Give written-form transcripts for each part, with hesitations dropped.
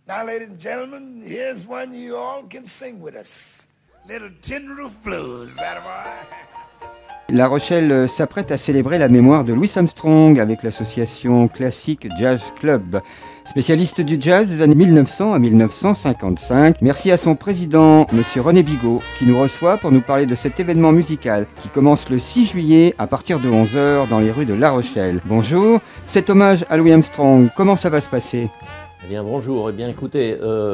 Now, ladies and gentlemen, here's one you all can sing with us. Little Tin Roof Blues, that boy. La Rochelle s'apprête à célébrer la mémoire de Louis Armstrong avec l'association Classic Jazz Club. Spécialiste du jazz des années 1900 à 1955, merci à son président, Monsieur René Bigot, qui nous reçoit pour nous parler de cet événement musical qui commence le 6 juillet à partir de 11h dans les rues de La Rochelle. Bonjour, cet hommage à Louis Armstrong, comment ça va se passer ? Eh bien bonjour, eh bien écoutez,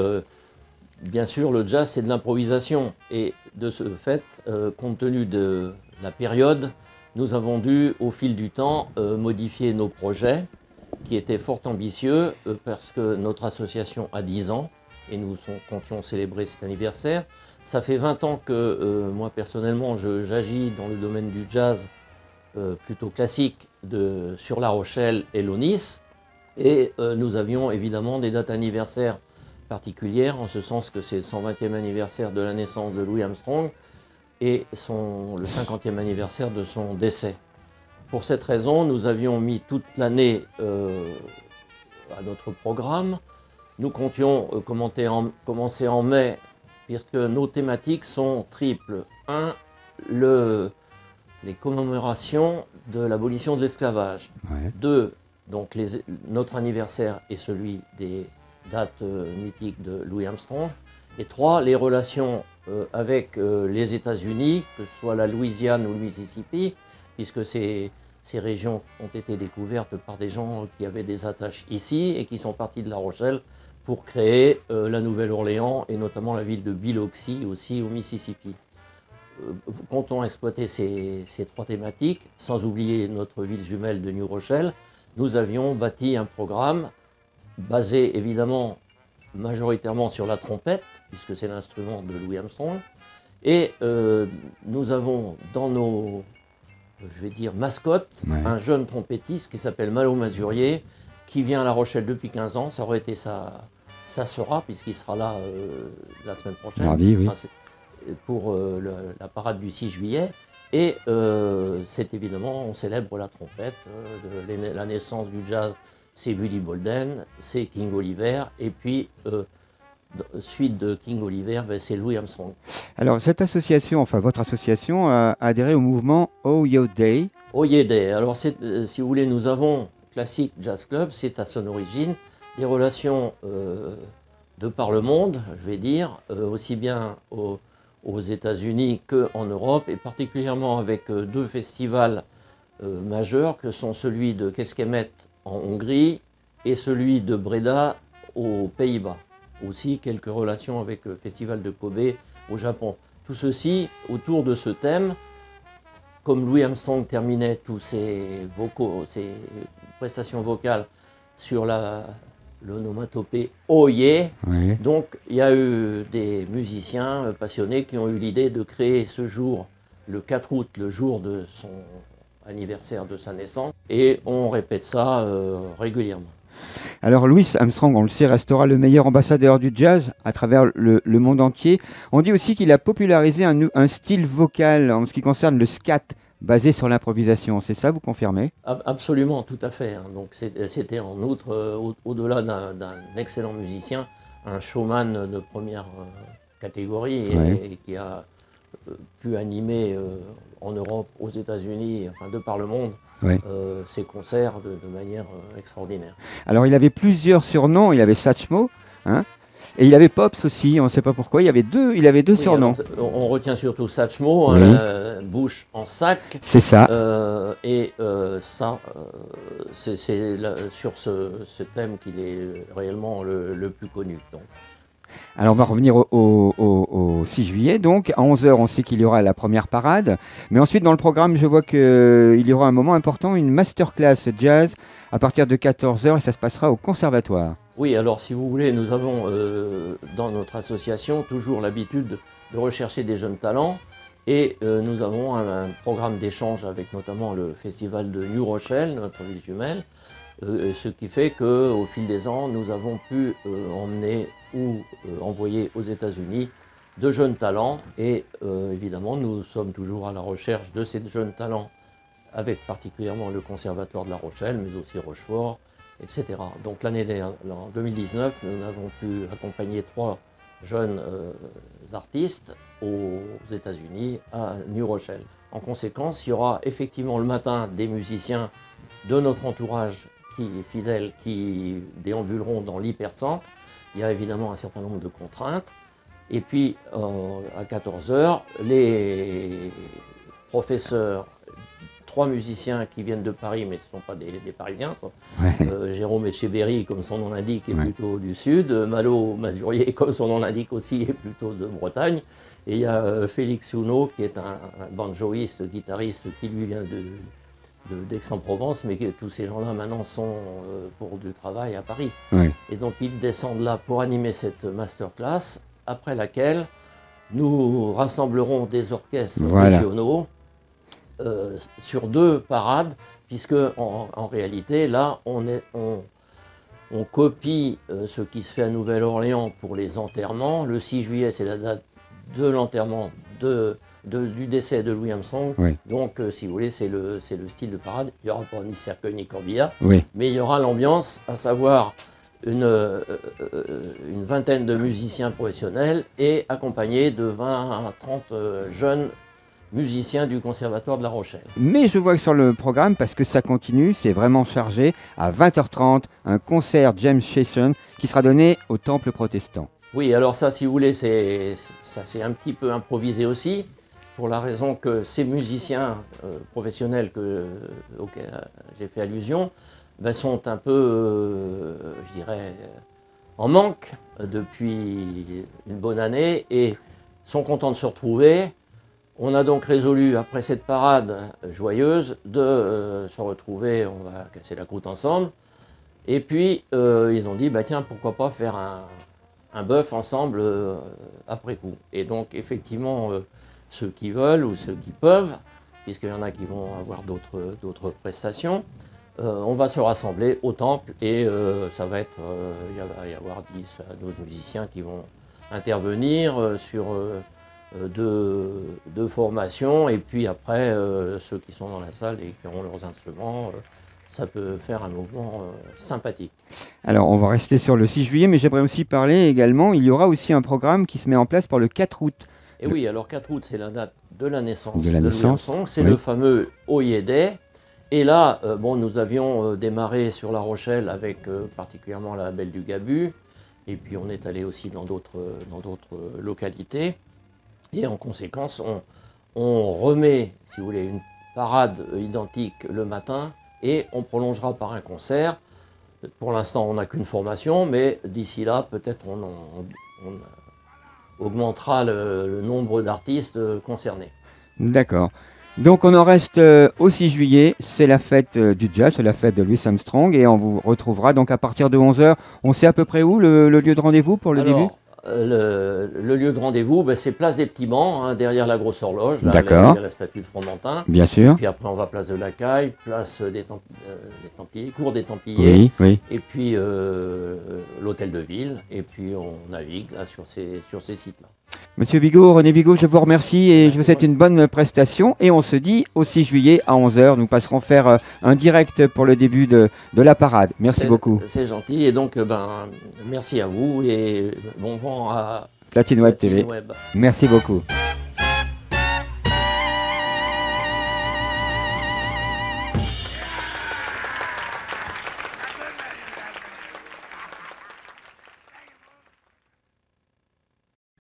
bien sûr le jazz c'est de l'improvisation et de ce fait, compte tenu de la période, nous avons dû au fil du temps modifier nos projets qui étaient fort ambitieux parce que notre association a 10 ans et nous comptions célébrer cet anniversaire. Ça fait 20 ans que moi personnellement j'agis dans le domaine du jazz plutôt classique sur La Rochelle et l'Onis. Et nous avions évidemment des dates anniversaires particulières, en ce sens que c'est le 120e anniversaire de la naissance de Louis Armstrong et le 50e anniversaire de son décès. Pour cette raison, nous avions mis toute l'année à notre programme. Nous comptions commencer en mai, puisque nos thématiques sont triples. 1. Les commémorations de l'abolition de l'esclavage. Ouais. 2. Donc notre anniversaire est celui des dates mythiques de Louis Armstrong. Et 3, les relations avec les États-Unis, que ce soit la Louisiane ou le Mississippi, puisque ces régions ont été découvertes par des gens qui avaient des attaches ici et qui sont partis de La Rochelle pour créer la Nouvelle-Orléans et notamment la ville de Biloxi aussi au Mississippi. Comptons exploiter ces 3 thématiques, sans oublier notre ville jumelle de New Rochelle. Nous avions bâti un programme basé évidemment majoritairement sur la trompette, puisque c'est l'instrument de Louis Armstrong. Et nous avons dans nos, mascottes, un jeune trompettiste qui s'appelle Malo Mazurier, qui vient à La Rochelle depuis 15 ans. Ça aurait été ça sera, puisqu'il sera là la semaine prochaine. Mardi, oui. Pour la parade du 6 juillet. Et c'est évidemment, on célèbre la trompette, la naissance du jazz, c'est Willie Bolden, c'est King Oliver, et puis suite de King Oliver, c'est Louis Armstrong. Alors cette association, enfin votre association, a adhéré au mouvement Oh Yeah Day. Oh Yeah Day, alors si vous voulez, nous avons Classic Jazz Club, c'est à son origine des relations de par le monde, je vais dire, aussi bien aux États-Unis qu'en Europe, et particulièrement avec 2 festivals majeurs, que sont celui de Kecskemét en Hongrie et celui de Breda aux Pays-Bas. Aussi quelques relations avec le festival de Kobe au Japon. Tout ceci autour de ce thème, comme Louis Armstrong terminait tous ses prestations vocales sur l'onomatopée Oh Yeah. Oui. Donc il y a eu des musiciens passionnés qui ont eu l'idée de créer ce jour, le 4 août, le jour de son anniversaire de sa naissance, et on répète ça régulièrement. Alors Louis Armstrong, on le sait, restera le meilleur ambassadeur du jazz à travers le monde entier. On dit aussi qu'il a popularisé un style vocal en ce qui concerne le scat, basé sur l'improvisation. C'est ça, vous confirmez ? Absolument, tout à fait. Donc c'était en outre, au-delà d'un excellent musicien, un showman de première catégorie et qui a pu animer en Europe, aux États-Unis, enfin de par le monde, ses concerts de manière extraordinaire. Alors il avait plusieurs surnoms, il avait Satchmo, hein, et il avait Pops aussi, on ne sait pas pourquoi, il avait deux surnoms. Alors, on retient surtout Satchmo, bouche en sac. C'est ça. C'est sur ce thème qu'il est réellement le plus connu. Donc. Alors on va revenir au 6 juillet, donc à 11h on sait qu'il y aura la première parade, mais ensuite dans le programme je vois qu'il y aura un moment important, une masterclass jazz à partir de 14h et ça se passera au conservatoire. Oui, alors si vous voulez, nous avons dans notre association toujours l'habitude de rechercher des jeunes talents et nous avons un programme d'échange avec notamment le festival de New Rochelle, notre ville jumelle, ce qui fait qu'au fil des ans, nous avons pu emmener ou envoyer aux États-Unis de jeunes talents et évidemment nous sommes toujours à la recherche de ces jeunes talents avec particulièrement le Conservatoire de La Rochelle mais aussi Rochefort etc. Donc l'année dernière, en 2019, nous avons pu accompagner 3 jeunes artistes aux États-Unis, à New Rochelle. En conséquence, il y aura effectivement le matin des musiciens de notre entourage fidèles qui déambuleront dans l'hypercentre. Il y a évidemment un certain nombre de contraintes. Et puis, à 14 h, les professeurs, 3 musiciens qui viennent de Paris, mais ce ne sont pas des Parisiens. Jérôme Etcheberry, comme son nom l'indique, est plutôt du Sud. Malo Mazurier, comme son nom l'indique aussi, est plutôt de Bretagne. Et il y a Félix Souno, qui est un banjoïste, guitariste, qui lui vient d'Aix-en-Provence, mais que tous ces gens-là maintenant sont pour du travail à Paris. Et donc ils descendent là pour animer cette masterclass, après laquelle nous rassemblerons des orchestres régionaux sur 2 parades, puisque en réalité là on copie ce qui se fait à Nouvelle-Orléans pour les enterrements. Le 6 juillet, c'est la date de l'enterrement du décès de Louis Armstrong. Donc, si vous voulez, c'est le style de parade. Il n'y aura pas ni cercueil ni corbillard, mais il y aura l'ambiance, à savoir une vingtaine de musiciens professionnels et accompagnés de 20 à 30 jeunes musiciens du Conservatoire de La Rochelle. Mais je vois que sur le programme, parce que ça continue, c'est vraiment chargé, à 20h30, un concert James Session qui sera donné au Temple protestant. Oui, alors ça, si vous voulez, ça c'est un petit peu improvisé aussi, pour la raison que ces musiciens professionnels auxquels j'ai fait allusion sont un peu, je dirais, en manque depuis une bonne année et sont contents de se retrouver. On a donc résolu, après cette parade joyeuse, de se retrouver, on va casser la croûte ensemble. Et puis, ils ont dit, tiens, pourquoi pas faire un bœuf ensemble après coup. Et donc, effectivement, ceux qui veulent ou ceux qui peuvent, puisqu'il y en a qui vont avoir d'autres prestations, on va se rassembler au temple et ça va être, il va y avoir 10 à 12 musiciens qui vont intervenir sur deux formations, et puis après, ceux qui sont dans la salle et qui auront leurs instruments, ça peut faire un mouvement sympathique. Alors, on va rester sur le 6 juillet, mais j'aimerais aussi parler également, il y aura aussi un programme qui se met en place pour le 4 août. Et oui, alors 4 août, c'est la date de la naissance de Louis Armstrong, c'est le fameux Oye Day. Et là, nous avions démarré sur La Rochelle avec particulièrement la Belle du Gabu, et puis on est allé aussi dans d'autres localités. Et en conséquence, on remet, si vous voulez, une parade identique le matin, et on prolongera par un concert. Pour l'instant, on n'a qu'une formation, mais d'ici là, peut-être on augmentera le nombre d'artistes concernés. D'accord. Donc on en reste au 6 juillet, c'est la fête du jazz, c'est la fête de Louis Armstrong, et on vous retrouvera donc à partir de 11 h. On sait à peu près où le lieu de rendez-vous pour le début ? Le lieu de rendez-vous, c'est Place des Petits Bancs, derrière la grosse horloge, là, il y a la statue de Fromentin. Bien sûr. Puis après on va place de la Caille, place des Templiers, cour des Templiers, et puis l'hôtel de ville, et puis on navigue là, sur ces sites-là. Monsieur Bigot, René Bigot, je vous remercie et je vous souhaite une bonne prestation. Et on se dit au 6 juillet à 11 h. Nous passerons faire un direct pour le début de la parade. Merci beaucoup. C'est gentil. Et donc, merci à vous et bon vent à Platine Web TV. Merci beaucoup.